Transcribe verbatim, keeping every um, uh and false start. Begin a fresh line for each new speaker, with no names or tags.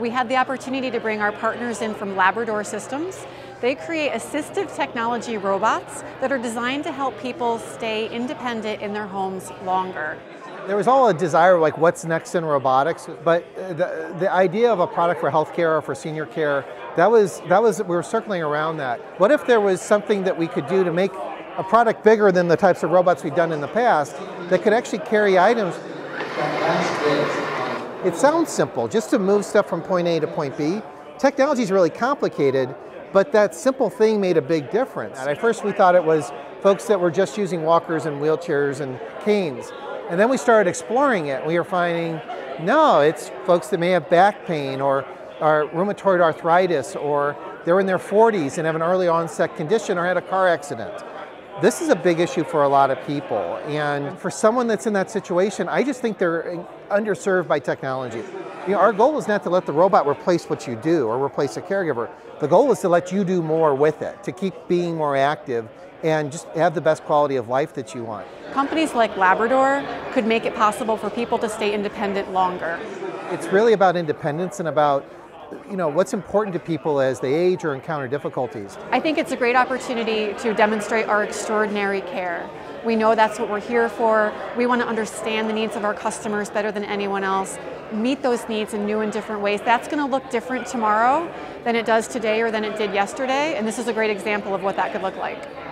We had the opportunity to bring our partners in from Labrador Systems. They create assistive technology robots that are designed to help people stay independent in their homes longer.
There was all a desire like what's next in robotics, but the, the idea of a product for healthcare or for senior care, that was, that was, we were circling around that. What if there was something that we could do to make a product bigger than the types of robots we've done in the past that could actually carry items? It sounds simple, just to move stuff from point A to point B. Technology is really complicated, but that simple thing made a big difference. At first we thought it was folks that were just using walkers and wheelchairs and canes. And then we started exploring it. We were finding, no, it's folks that may have back pain or, or rheumatoid arthritis, or they're in their forties and have an early onset condition or had a car accident. This is a big issue for a lot of people. And for someone that's in that situation, I just think they're underserved by technology. You know, our goal is not to let the robot replace what you do or replace a caregiver. The goal is to let you do more with it, to keep being more active and just have the best quality of life that you want.
Companies like Labrador could make it possible for people to stay independent longer.
It's really about independence and about, you know, what's important to people as they age or encounter difficulties.
I think it's a great opportunity to demonstrate our extraordinary care. We know that's what we're here for. We want to understand the needs of our customers better than anyone else, meet those needs in new and different ways. That's going to look different tomorrow than it does today or than it did yesterday, and this is a great example of what that could look like.